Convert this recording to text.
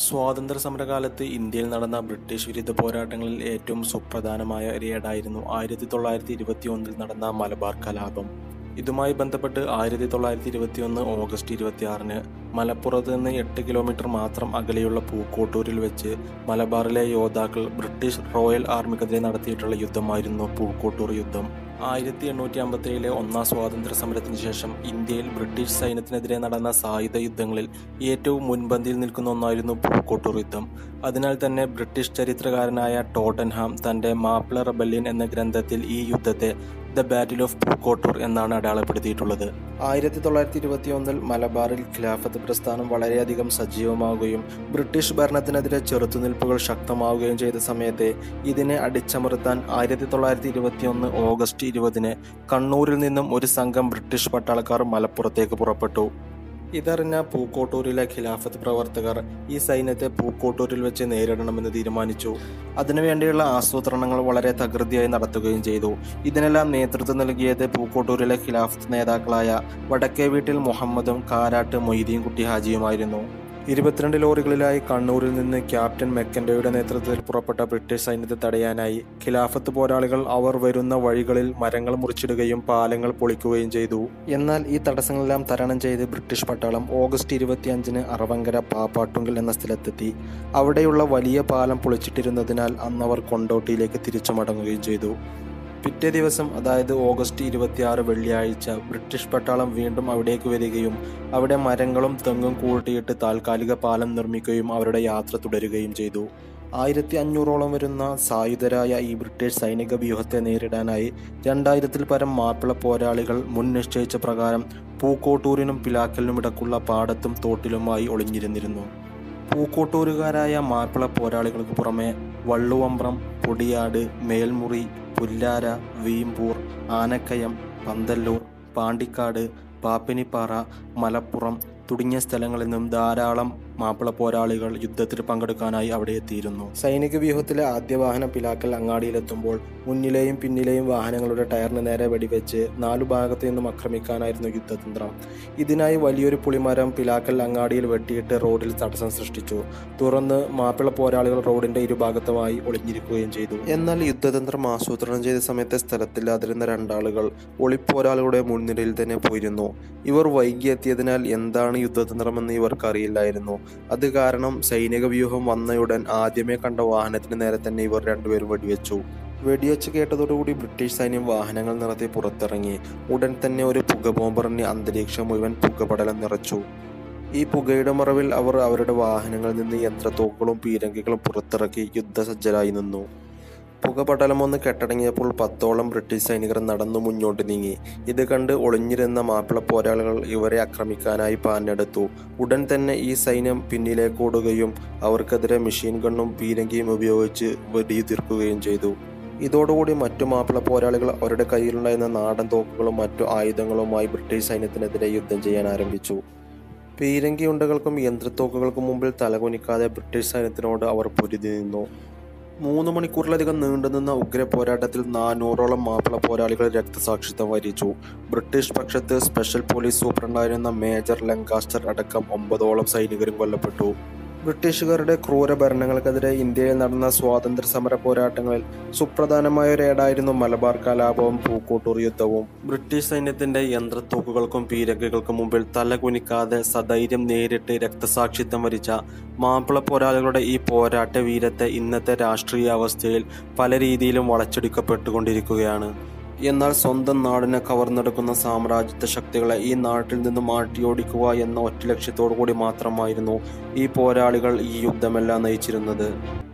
സ്വാതന്ത്ര്യ സമരകാലത്ത് ഇന്ത്യയിൽ നടന്ന ബ്രിട്ടീഷ് വിരുദ്ധ പോരാട്ടങ്ങളിൽ ഏറ്റവും സുപ്രധാനമായ രേടായിരുന്നു 1921 നടന്ന മലബാർ കലാപം. ഇതുമായി ബന്ധപ്പെട്ട് 1921 ഓഗസ്റ്റ് 26 മലപ്പുറത്ത് നിന്ന് 8 കിലോമീറ്റർ മാത്രം അകലെയുള്ള പൂക്കോട്ടൂരിൽ വെച്ച് മലബാറിലെ യോദ്ധാക്കൾ ബ്രിട്ടീഷ് റോയൽ ആർമിക്കെതിരെ നടത്തിയിട്ടുള്ള യുദ്ധമായിരുന്നു പൂക്കോട്ടൂർ യുദ്ധം. 1857 ഒന്നാം സ്വാതന്ത്ര്യ സമരത്തിന് ശേഷം ഇന്ത്യയിൽ ബ്രിട്ടീഷ് സൈന്യത്തിനെതിരെ നടന്ന സായുധ യുദ്ധങ്ങളിൽ ഏറ്റവും മുൻപന്തിയിൽ നിൽക്കുന്ന ഒന്നായിരുന്നു പൂക്കോട്ടൂർ യുദ്ധം. അതിനാൽ തന്നെ ബ്രിട്ടീഷ് ചരിത്രകാരനായ ടോട്ടൻഹാം തന്റെ മാപ്പിള റെബല്യൻ എന്ന ഗ്രന്ഥത്തിൽ ഈ യുദ്ധത്തെ ദ ബാറ്റിൽ ഓഫ് പൂക്കോട്ടൂർ എന്നാണ് അടയാളപ്പെടുത്തിയിട്ടുള്ളത്. 1921 മലബാറിൽ ഖിലാഫത്ത് പ്രസ്ഥാനം വളരെയധികം സജീവമാവുകയും ബ്രിട്ടീഷ് ഭരണത്തിനെതിരെ ചെറുത്തുനിൽപ്പുകൾ ശക്തമാവുകയും ചെയ്ത സമയത്ത് ഇതിനെ അടിച്ചമർത്താൻ 1921 ഓഗസ്റ്റ് 20 കണ്ണൂരിൽ നിന്നും ഒരു സംഘം ബ്രിട്ടീഷ് പട്ടാളക്കാർ മലപ്പുറത്തേക്ക് പുറപ്പെട്ടു. ഇതറിഞ്ഞ പൂക്കോട്ടൂരിലെ ഖിലാഫത്ത് പ്രവർത്തകർ ഈ സൈന്യത്തെ പൂക്കോട്ടൂരിൽ വെച്ച് നേരിടണമെന്ന് തീരുമാനിച്ചു. അതിനുവേണ്ടിയുള്ള ആസൂത്രണങ്ങൾ വളരെ തകൃതിയായി നടത്തുകയും ചെയ്തു. ഇതിനെല്ലാം നേതൃത്വം നൽകിയത് പൂക്കോട്ടൂരിലെ ഖിലാഫത്ത് നേതാക്കളായ വടക്കേ വീട്ടിൽ മുഹമ്മദും കാരാട്ട് മൊയ്തീൻകുട്ടി ഹാജിയുമായിരുന്നു. 22 ലോറികളിലായി കണ്ണൂരിൽ നിന്ന് ക്യാപ്റ്റൻ മെക്കൻഡോയുടെ നേതൃത്വത്തിൽ പുറപ്പെട്ട ബ്രിട്ടീഷ് സൈന്യത്തെ തടയാനായി ഖിലാഫത്ത് പോരാളികൾ അവർ വരുന്ന വഴികളിൽ മരങ്ങൾ മുറിച്ചിടുകയും പാലങ്ങൾ പൊളിക്കുകയും ചെയ്തു. എന്നാൽ ഈ തടസ്സങ്ങളെല്ലാം തരണം ചെയ്ത് ബ്രിട്ടീഷ് പട്ടാളം ഓഗസ്റ്റ് 25 അറവങ്കര പാപ്പാട്ടുങ്കൽ എന്ന സ്ഥലത്തെത്തി. അവിടെയുള്ള വലിയ പാലം പൊളിച്ചിട്ടിരുന്നതിനാൽ അന്നവർ കൊണ്ടോട്ടിയിലേക്ക് തിരിച്ചു മടങ്ങുകയും ചെയ്തു. പിറ്റേ ദിവസം, അതായത് ഓഗസ്റ്റ് 26 വെള്ളിയാഴ്ച, ബ്രിട്ടീഷ് പട്ടാളം വീണ്ടും അവിടേക്ക് വരികയും അവിടെ മരങ്ങളും തെങ്ങും കൂട്ടിയിട്ട് താൽക്കാലിക പാലം നിർമ്മിക്കുകയും അവരുടെ യാത്ര തുടരുകയും ചെയ്തു. 1500ഓളം വരുന്ന സായുധരായ ഈ ബ്രിട്ടീഷ് സൈനിക വ്യൂഹത്തെ നേരിടാനായി 2000-ൽ പരം മാപ്പിള പോരാളികൾ മുൻ നിശ്ചയിച്ച പ്രകാരം പൂക്കോട്ടൂരിനും പിലാക്കലിനും ഇടക്കുള്ള പാടത്തും തോട്ടിലുമായി ഒളിഞ്ഞിരുന്നിരുന്നു. പൂക്കോട്ടൂരുകാരായ മാപ്പിള പോരാളികൾക്ക് പുറമെ വള്ളുവമ്പ്രം, പൊടിയാട്, മേൽമുറി, പുല്ലാര, വീമ്പൂർ, ആനക്കയം, പന്തല്ലൂർ, പാണ്ടിക്കാട്, പാപ്പിനിപ്പാറ, മലപ്പുറം തുടങ്ങിയ സ്ഥലങ്ങളിൽ നിന്നും ധാരാളം മാപ്പിള പോരാളികൾ യുദ്ധത്തിൽ പങ്കെടുക്കാനായി അവിടെ എത്തിയിരുന്നു. സൈനിക വ്യൂഹത്തിലെ ആദ്യ വാഹനം പിലാക്കൽ അങ്ങാടിയിലെത്തുമ്പോൾ മുന്നിലെയും പിന്നിലെയും വാഹനങ്ങളുടെ ടയറിന് നേരെ വെടിവെച്ച് 4 ഭാഗത്തു നിന്നും ആക്രമിക്കാനായിരുന്നു യുദ്ധതന്ത്രം. ഇതിനായി വലിയൊരു പുളിമരം പിലാക്കൽ അങ്ങാടിയിൽ വെട്ടിയിട്ട് റോഡിൽ തടസ്സം സൃഷ്ടിച്ചു. തുറന്ന് മാപ്പിള പോരാളികൾ റോഡിന്റെ ഇരുഭാഗത്തുമായി ഒളിഞ്ഞിരിക്കുകയും ചെയ്തു. എന്നാൽ യുദ്ധതന്ത്രം ആസൂത്രണം ചെയ്ത സമയത്തെ സ്ഥലത്തില്ലാതിരുന്ന 2 ആളുകൾ ഒളിപ്പോരാളികളുടെ മുൻനിരയിൽ തന്നെ പോയിരുന്നു. ഇവർ വൈകിയെത്തിയതിനാൽ എന്താണ് യുദ്ധതന്ത്രമെന്ന് ഇവർക്ക് അറിയില്ലായിരുന്നു. അത് കാരണം സൈനിക വ്യൂഹം വന്നയുടൻ ആദ്യമേ കണ്ട വാഹനത്തിന് നേരെ തന്നെ ഇവർ 2 പേരും വെടിവെച്ചു. വെടിവെച്ച് കേട്ടതോടുകൂടി ബ്രിട്ടീഷ് സൈന്യം വാഹനങ്ങൾ നിറത്തി പുറത്തിറങ്ങി. ഉടൻ തന്നെ ഒരു പുക ബോംബെറിഞ്ഞ് അന്തരീക്ഷം മുഴുവൻ പുകപടലം നിറച്ചു. ഈ പുകയുടെ മറവിൽ അവർ അവരുടെ വാഹനങ്ങളിൽ നിന്ന് യന്ത്രത്തോക്കുകളും പീരങ്കികളും പുറത്തിറക്കി യുദ്ധസജ്ജരായി നിന്നു. പുകപടലമൊന്ന് കെട്ടടങ്ങിയപ്പോൾ 10ഓളം ബ്രിട്ടീഷ് സൈനികർ നടന്നു മുന്നോട്ട് നീങ്ങി. ഇത് കണ്ട് ഒളിഞ്ഞിരുന്ന മാപ്പിള പോരാളികൾ ഇവരെ ആക്രമിക്കാനായി പാഞ്ഞെടുത്തു. ഉടൻ തന്നെ ഈ സൈന്യം പിന്നിലേക്കോടുകയും അവർക്കെതിരെ മെഷീൻ ഗണ്ണും പീരങ്കിയും ഉപയോഗിച്ച് വെടിയുതിർക്കുകയും ചെയ്തു. ഇതോടുകൂടി മറ്റു മാപ്പിള പോരാളികൾ അവരുടെ കയ്യിലുണ്ടായിരുന്ന നാടൻ തോക്കുകളും മറ്റു ആയുധങ്ങളുമായി ബ്രിട്ടീഷ് സൈന്യത്തിനെതിരെ യുദ്ധം ചെയ്യാൻ ആരംഭിച്ചു. പീരങ്കി ഉണ്ടകൾക്കും യന്ത്രത്തോക്കുകൾക്കും മുമ്പിൽ തലകുനിക്കാതെ ബ്രിട്ടീഷ് സൈന്യത്തിനോട് അവർ പൊരുതി നിന്നു. 3 മണിക്കൂറിലധികം നീണ്ടുനിന്ന ഉഗ്ര പോരാട്ടത്തിൽ 400ഓളം മാപ്പിള പോരാളികൾ രക്തസാക്ഷിത്വം വരിച്ചു. ബ്രിട്ടീഷ് പക്ഷത്ത് സ്പെഷ്യൽ പോലീസ് സൂപ്രണ്ടായിരുന്ന മേജർ ലങ്കാസ്റ്റർ അടക്കം 9ഓളം സൈനികരും കൊല്ലപ്പെട്ടു. ബ്രിട്ടീഷുകാരുടെ ക്രൂര ഭരണങ്ങൾക്കെതിരെ ഇന്ത്യയിൽ നടന്ന സ്വാതന്ത്ര്യ സമര പോരാട്ടങ്ങളിൽ സുപ്രധാനമായ ഒരേടായിരുന്നു മലബാർ കലാപവും പൂക്കോട്ടൂർ യുദ്ധവും. ബ്രിട്ടീഷ് സൈന്യത്തിന്റെ യന്ത്രത്തോക്കുകൾക്കും പീരങ്കികൾക്കും മുമ്പിൽ തലകുനിക്കാതെ സധൈര്യം നേരിട്ട് രക്തസാക്ഷിത്വം വരിച്ച മാപ്പിള പോരാളികളുടെ ഈ പോരാട്ട വീരത്തെ ഇന്നത്തെ രാഷ്ട്രീയ അവസ്ഥയിൽ പല രീതിയിലും വളച്ചൊടിക്കപ്പെട്ടുകൊണ്ടിരിക്കുകയാണ്. എന്നാൽ സ്വന്തം നാടിനെ കവർന്നെടുക്കുന്ന സാമ്രാജ്യത്വ ശക്തികളെ ഈ നാട്ടിൽ നിന്നും മാറ്റിയോടിക്കുക എന്ന ഒറ്റ ലക്ഷ്യത്തോടു കൂടി മാത്രമായിരുന്നു ഈ പോരാളികൾ ഈ യുദ്ധമെല്ലാം നയിച്ചിരുന്നത്.